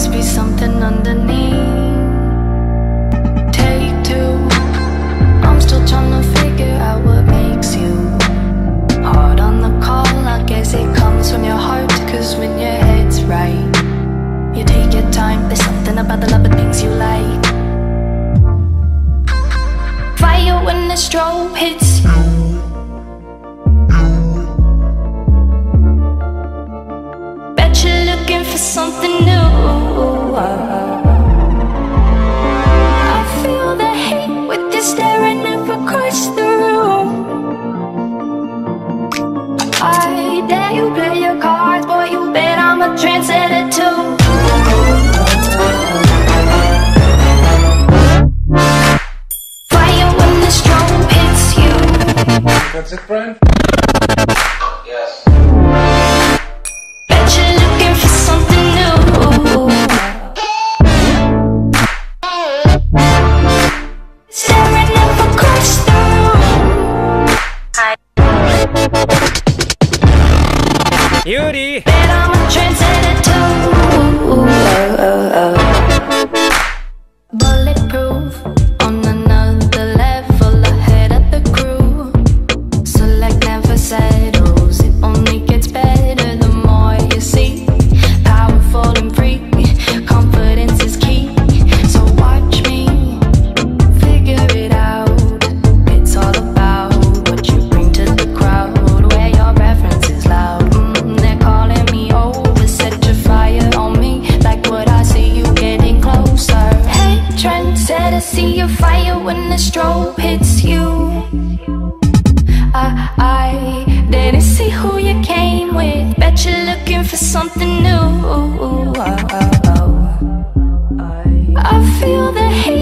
must be something underneath. Take two, I'm still trying to figure out what makes you hard on the call. I guess it comes from your heart, cause when your head's right, you take your time. There's something about the love of things you like. Fire when the strobe hits you. Bet you're looking for something new. I feel the hate with you staring up across the room. I dare you play your cards, boy, you bet I'm a trendsetter too. Fire when the strobe hits you. That's it, Brian? Yes. Bet you're looking for something new. Staring up across the room. Yuri! Bet I'm a trendsetter too. Bulletproof, on another level, ahead of the crew. Select never settles, it only gets better the more you see. Powerful and free, confidence is key. So watch me figure it out. It's all about what you bring to the crowd, where your reference is loud. They're calling me over, set your fire on me, like what I see you getting closer. Hey, trendsetter, see your fire when the strobe hits you. I didn't see who you came with. Bet you're looking for something new. I feel the heat